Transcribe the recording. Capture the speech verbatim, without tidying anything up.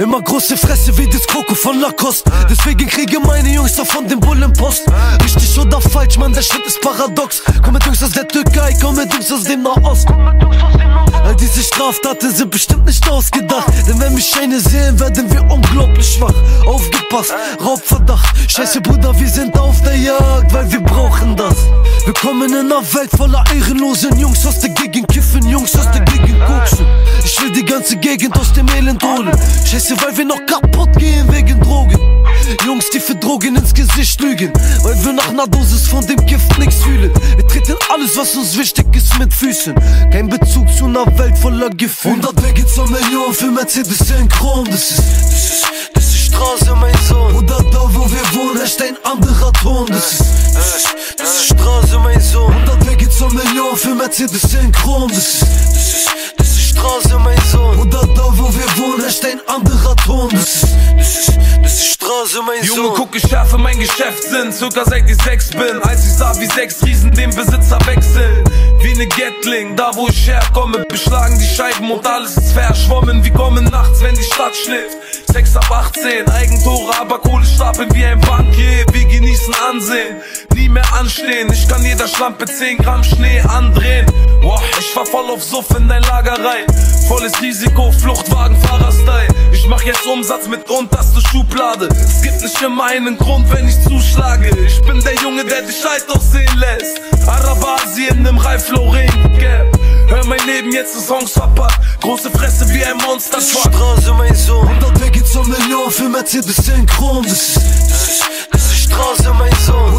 Immer große Fresse wie das Kroko von Lacoste. Deswegen kriege meine Jungs da von dem Bullenpost. Richtig oder falsch, Mann, der Schritt ist paradox. Komm mit Jungs aus der Türkei, komm mit Jungs aus dem Nahost. All diese Straftaten sind bestimmt nicht ausgedacht. Denn wenn mich Scheine sehen, werden wir unglaublich schwach. Aufgepasst, Raubverdacht. Scheiße Bruder, wir sind auf der Jagd, weil wir brauchen das. Wir kommen in einer Welt voller ehrenlosen Jungs aus der Gegend kiffen, Jungs aus der Gegend koksen. Ich will die ganze Gegend aus dem Elend holen. Scheiße, weil wir noch kaputt gehen wegen Drogen. Jungs, die für Drogen ins Gesicht lügen, weil wir nach ner Dosis von dem Gift nichts fühlen. Wir treten alles, was uns wichtig ist, mit Füßen. Kein Bezug zu ner Welt voller Gefühle. hundert Wege zur Million für Mercedes in Chrom. Das ist, das ist, das ist Straße, mein Sohn. Oder da, wo wir wohnen, herrscht ein anderer Ton. Das ist, das ist, das ist Straße, mein Sohn. hundert Wege zur Million für Mercedes in Chrom. Das ist, das ist, das ist Straße, mein Sohn. Oder da, wo wir wohnen, herrscht ein anderer Ton. Das ist, das ist, das ist Straße, mein Sohn. Junge, guck, ich schärfe mein Geschäftssinn, circa seit ich sechs bin. Als ich sah, wie sechs Riesen den Besitzer wechseln. Wie ne Gatling, da wo ich herkomme, beschlagen die Scheiben und alles ist verschwommen. Wir kommen nachts, wenn die Stadt schläft. sechs ab achtzehn, Eigentore, aber Kohle stapeln wie ein Bankier. Wir genießen Ansehen, nie mehr anstehen. Ich kann jeder Schlampe zehn Gramm Schnee andrehen. Boah, ich fahr voll auf Suff in dein Lager rein. Volles Risiko, Fluchtwagen, Fahrerstyle. Ich mach jetzt Umsatz mit unterste Schublade. Es gibt nicht immer einen Grund, wenn ich zuschlage. Ich bin der Junge, der dich alt aussehen lässt. Arabasien im Ralph Lauren Gap. Hör mein Leben, jetzt ist Songs verpackt. Große Fresse wie ein Monster. Das ist Straße, mein Sohn. hundert Wege zur Million für Mercedes in Chrom. Das ist, das ist, das ist Straße, mein Sohn.